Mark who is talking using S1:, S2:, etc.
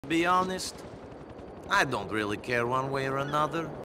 S1: To be honest, I don't really care one way or another.